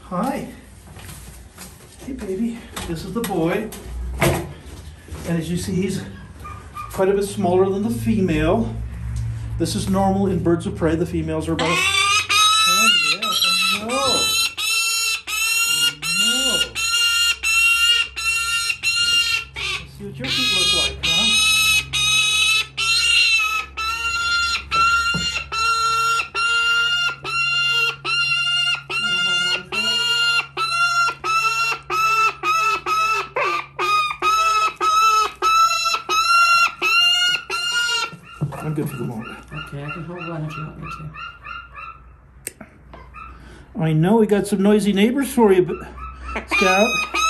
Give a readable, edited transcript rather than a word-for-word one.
Hi. Hey, baby. This is the boy. And as you see, he's quite a bit smaller than the female. This is normal in birds of prey. The females are about... Oh, yes, I know. I know. Let's see what your feet look like, huh? I'm good for the moment. Okay, I can hold one if you want me to. I know we got some noisy neighbors for you, Scout.